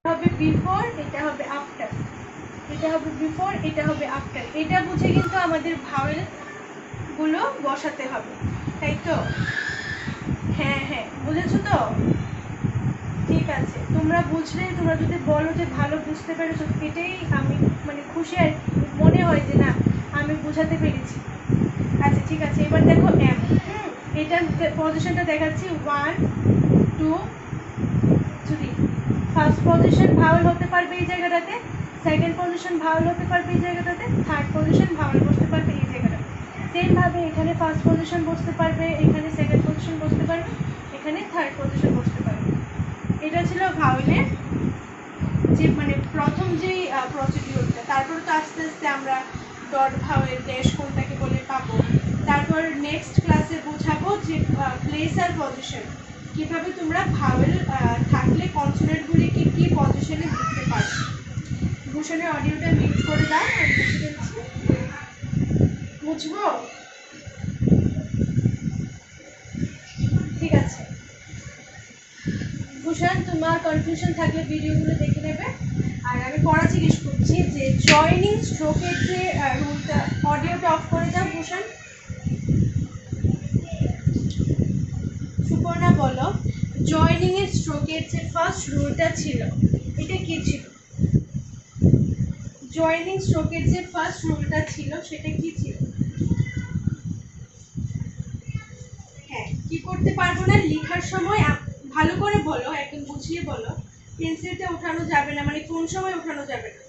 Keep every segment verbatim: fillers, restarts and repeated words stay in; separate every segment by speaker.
Speaker 1: হবে বিফোর, এটা হবে আফটার, এটা হবে বিফোর, এটা হবে আফটার। এটা বুঝে কিন্তু আমাদের ভাওয়েল গুলো বসাতে হবে, তাই তো? হ্যাঁ হ্যাঁ, বুঝেছো তো? ঠিক আছে, তোমরা বুঝলে, তোমরা যদি বলো যে ভালো বুঝতে পেরেছো, এটাই আমি মানে খুশি, আর মনে হয় যে না আমি বোঝাতে পেরেছি। আচ্ছা ঠিক আছে, এবার দেখো এম। হুম, এটার পজিশনটা দেখাচ্ছি, one two three. First position vowel হতে পারবে এই জায়গাটাতে, সেকেন্ড পজিশন ভাওয়েল হতে পারবে এই জায়গাটাতে, থার্ড পজিশন ভাওয়েল বসতে পারবে এই জায়গাটাতে। সেমভাবে এখানে ফার্স্ট পজিশন বসতে পারবে, এখানে সেকেন্ড পজিশন বসতে পারবে, এখানে থার্ড পজিশন বসতে পারবে। এটা ছিল ভাওয়েলের যে মানে প্রথম যেই প্রসিডিউরটা। তারপরে তো আস্তে আস্তে আমরা ডট ভাওয়েল, ড্যাশ কোনটাকে বলে পাবো। তারপর নেক্সট ক্লাসে বোঝাবো যে প্লেস আর পজিশন, কিভাবে তোমরা ভাওয়েল থাকলে কনসোনেন্টগুলিকে কি পজিশনে লিখতে পারো। ভূষণের অডিওটা মিউট করে দাও, আমি বুঝে ফেলছি। বুঝবো? ঠিক আছে ভূষণ, তোমার কনফিউশন থাকলে ভিডিওগুলো দেখে নেবে। আর আমি পড়া জিজ্ঞেস করছি যে জয়নিং স্ট্রোকের যে রুলটা, অডিওটা অফ করে দাও ভূষণ। সুপর্ণা বলো, জয়নিং এর স্ট্রোকের যে ফার্স্ট রুলটা ছিল, এটা কি ছিল? জয়নিং স্ট্রোকের যে ফার্স্ট রুলটা ছিল সেটা কি ছিল? হ্যাঁ, কি করতে পারবো না লেখার সময়? ভালো করে বলো, একদম বুঝিয়ে বলো। পেন্সিলটা ওঠানো যাবে না, মানে কোন সময় ওঠানো যাবে না?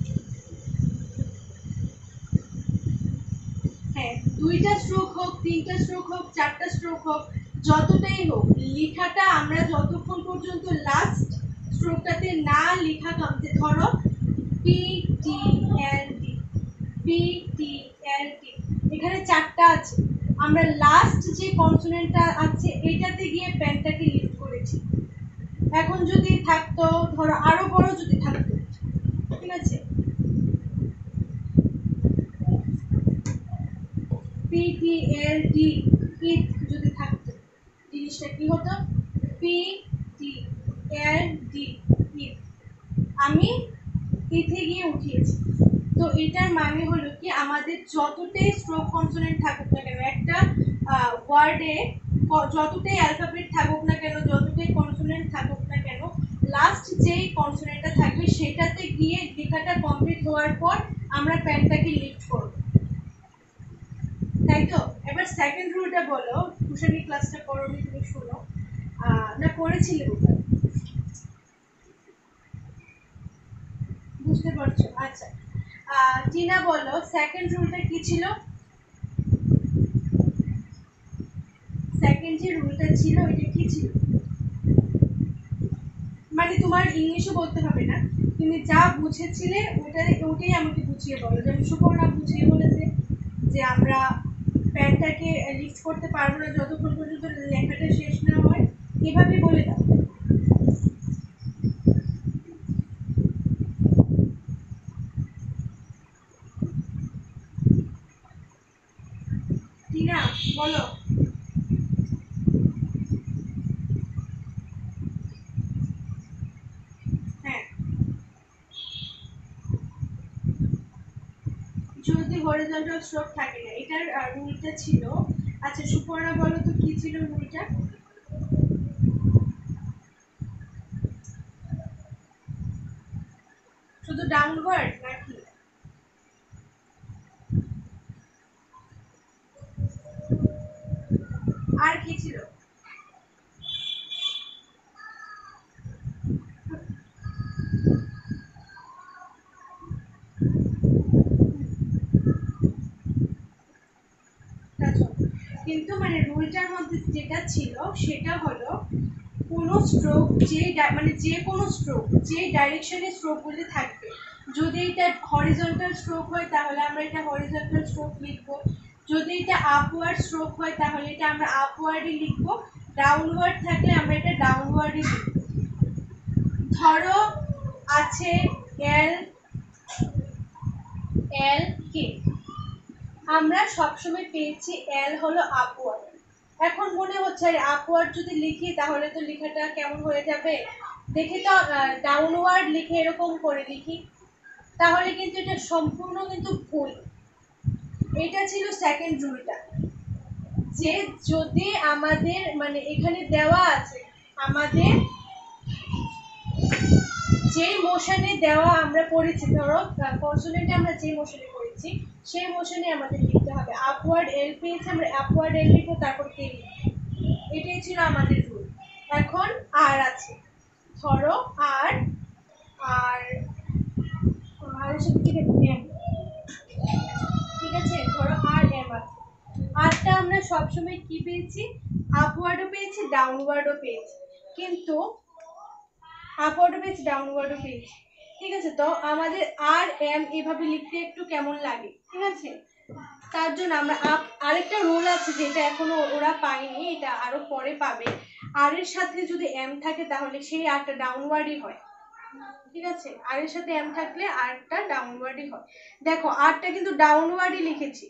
Speaker 1: হ্যাঁ, দুইটা স্ট্রোক হোক, তিনটা স্ট্রোক হোক, চারটা স্ট্রোক হোক, যতটাই হোক, লেখাটা আমরা যতক্ষণ পর্যন্ত লাস্ট স্ট্রোকটাতে না লেখা কমতে, ধরো পি টি এল টি, পি টি এল টি, এখানে চারটা আছে, আমরা লাস্ট যে কনসোনেন্টটা আছে এটাতে গিয়ে পেনটাকে লিফট করেছি। এখন যদি থাকতো, ধরো আরো বড় যদি থাকতো, ঠিক আছে, পি টি এল ডি, ইট যদি থাকতো, জিনিসটা কি হতো? P T L D, it. আমি ইথে গিয়ে উঠিয়েছি। তো এটার মানে হলো কি, আমাদের যতটাই স্ট্রোক কনসোনেন্ট থাকুক না কেন, একটা ওয়ার্ডে যতটাই অ্যালফাবেট থাকুক না কেন, যতটাই কনসোনেন্ট থাকুক না কেন, লাস্ট যেই কনসোনেন্টটা থাকবে সেটাতে গিয়ে লেখাটা কমপ্লিট হওয়ার পর আমরা পেনটাকে লিফট করব, তাই তো? এবার সেকেন্ড রুলটা বলো। কুশানি ক্লাসটা করোনি, তুমি শোনো। না করেছিলে বোধহয়, বুঝতে পারছো? আচ্ছা, টিনা বলো সেকেন্ড রুলটা কি ছিল? সেকেন্ড যে রুলটা ছিল এটা কি ছিল? মানে তোমার ইংলিশও বলতে হবে না, তুমি যা বুঝেছিলে ওটা ওটাই আমাকে বুঝিয়ে বলো। যেমন সুপর্ণা বুঝিয়ে বলেছে যে আমরা প্যানটাকে লিফট করতে পারবো না যতক্ষণ পর্যন্ত লেখাটা শেষ না হয়, এভাবে বলে দাও। টিনা বলো। হ্যাঁ, যদি হরিজন্টাল স্ট্রোক থাকে না, এটার রুলটা ছিল। আচ্ছা সুপর্ণা বলো তো কি ছিল রুলটা? শুধু ডাউনওয়ার্ড নাকি আর কি ছিল? কিন্তু মানে রুলটার মধ্যে যেটা ছিল সেটা হলো, কোনো স্ট্রোক যে মানে যে কোনো স্ট্রোক যে ডাইরেকশনে স্ট্রোকগুলি থাকবে, যদি এটা হরিজন্টাল স্ট্রোক হয় তাহলে আমরা এটা হরিজন্টাল স্ট্রোক লিখবো, যদি এটা আপওয়ার্ড স্ট্রোক হয় তাহলে এটা আমরা আপওয়ার্ডই লিখবো, ডাউনওয়ার্ড থাকলে আমরা এটা ডাউনওয়ার্ডই লিখবো। ধরো আছে এল, এল কে, আমরা সবসময় পেয়েছি এল হলো আপওয়ার্ড। এখন মনে হচ্ছে আপওয়ার্ড যদি লিখি তাহলে তো লেখাটা কেমন হয়ে যাবে, দেখি তো, ডাউনওয়ার্ড লিখে এরকম করে লিখি, তাহলে কিন্তু এটা সম্পূর্ণ কিন্তু ভুল। এটা ছিল সেকেন্ড রুলটা, যে যদি আমাদের মানে এখানে দেওয়া আছে আমাদের যে মোশনে দেওয়া আমরা পড়েছি, ধরো কনসোনেন্টে আমরা যে মোশনে পড়েছি সেই মোশনে আমাদের লিখতে হবে। আপওয়ার্ড এল পেয়েছি আমরা আপওয়ার্ড এল লিখবো, তারপর কে লিখবো, এটাই ছিল আমাদের রুল। এখন আর আছে, ধরো আর আর আর সাথে কি দেখবো, এম, ঠিক আছে, ধরো আর এম আছে। আরটা আমরা সবসময় কি পেয়েছি, আপওয়ার্ডও পেয়েছি ডাউনওয়ার্ডও পেয়েছি, কিন্তু আপওয়ার্ডও পেয়েছি ডাউনওয়ার্ডও পেয়েছি, ঠিক আছে। তো আমাদের আর এম এভাবে লিখতে একটু কেমন লাগে, ঠিক আছে। তার জন্য আমরা আপ আরেকটা রুল আছে যেটা এখনো ওরা পায়নি, এটা আরো পরে পাবে। আর এর সাথে যদি এম থাকে তাহলে সেই আরটা ডাউনওয়ার্ডই হয়, ঠিক আছে। আর এর সাথে এম থাকলে আরটা ডাউনওয়ার্ডই হয়। দেখো আরটা কিন্তু ডাউনওয়ার্ডই লিখেছি,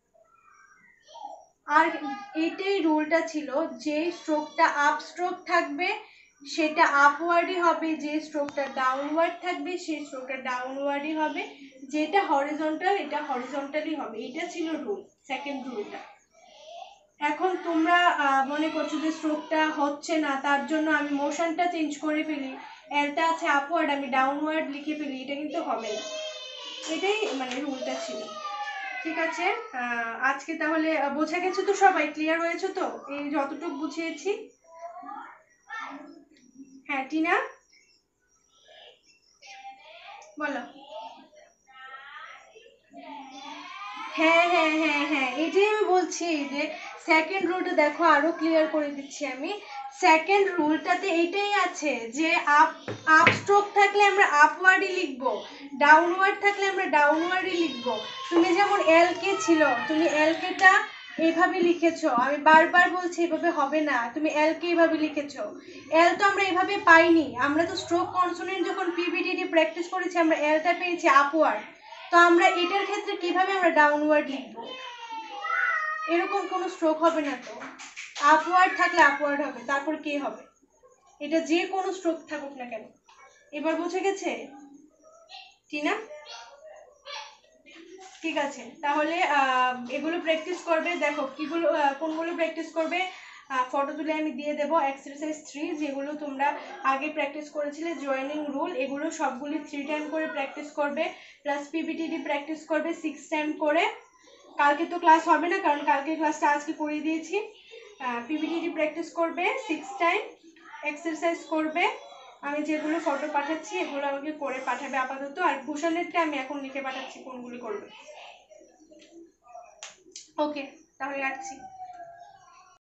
Speaker 1: আর এটাই রুলটা ছিল, যে স্ট্রোকটা আপ স্ট্রোক থাকবে সেটা আপওয়ার্ডই হবে, যে স্ট্রোকটা ডাউনওয়ার্ড থাকবে সেই স্ট্রোকটা ডাউনওয়ার্ডই হবে, যেটা হরিজন্টাল এটা হরিজন্টালই হবে। এটা ছিল রুল, সেকেন্ড রুলটা। এখন তোমরা মনে করছো যে স্ট্রোকটা হচ্ছে না, তার জন্য আমি মোশনটা চেঞ্জ করে ফেলি, এলটা আছে আপওয়ার্ড আমি ডাউনওয়ার্ড লিখে ফেলি, এটা কিন্তু হবে না। এটাই মানে রুলটা ছিল, ঠিক আছে। আজকে তাহলে বোঝা গেছে তো, সবাই ক্লিয়ার হয়েছে তো এই যতটুকু বুঝিয়েছি? হ্যাঁ টিনা বলো। হ্যাঁ হ্যাঁ হ্যাঁ হ্যাঁ এটাই আমি বলছি, যে সেকেন্ড রুলটা দেখো আরো ক্লিয়ার করে দিচ্ছি আমি। সেকেন্ড রুলটাতে এটাই আছে যে আপ আপ স্ট্রোক থাকলে আমরা আপওয়ার্ডই লিখবো, ডাউনওয়ার্ড থাকলে আমরা ডাউনওয়ার্ডই লিখবো। তুমি যেমন এল কে ছিল, তুমি এল কেটা এইভাবে লিখেছো, আমি বারবার বলছি এভাবে হবে না, তুমি এল কে এইভাবে লিখেছো। এল তো আমরা এভাবে পাইনি, আমরা তো স্ট্রোক কনসোনেন্ট যখন পিবিডিডি প্র্যাকটিস করেছি আমরা এলটা পেয়েছি আপওয়ার্ড, তো আমরা এটার ক্ষেত্রে কিভাবে আমরা ডাউনওয়ার্ড লিখব, এরকম কোনো স্ট্রোক হবে না তো। আপওয়ার্ড থাকলে আপওয়ার্ড হবে, তারপর কে হবে, এটা যে কোনো স্ট্রোক থাকুক না কেন। এবার বুঝে গেছে টিনা? ঠিক আছে, তাহলে এগুলো প্র্যাকটিস করবে। দেখো কিগুলো কোনগুলো প্র্যাকটিস করবে, ফটো তুলে আমি দিয়ে দেবো। এক্সারসাইজ থ্রি যেগুলো তোমরা আগে প্র্যাকটিস করেছিলে, জয়েনিং রুল, এগুলো সবগুলি থ্রি টাইম করে প্র্যাকটিস করবে, প্লাস পিপিটিডি প্র্যাকটিস করবে সিক্স টাইম করে। কালকে তো ক্লাস হবে না, কারণ কালকে ক্লাসটা আজকে করিয়ে দিয়েছি। পিপিটিডি প্র্যাকটিস করবে সিক্স টাইম, এক্সারসাইজ করবে, আমি যেগুলো ফটো পাঠাচ্ছি এগুলো আমাকে করে পাঠাবে আপাতত। আর ভূষণেরটা আমি এখন লিখে পাঠাচ্ছি কোনগুলি করবে। ওকে, তাহলে রাখছি।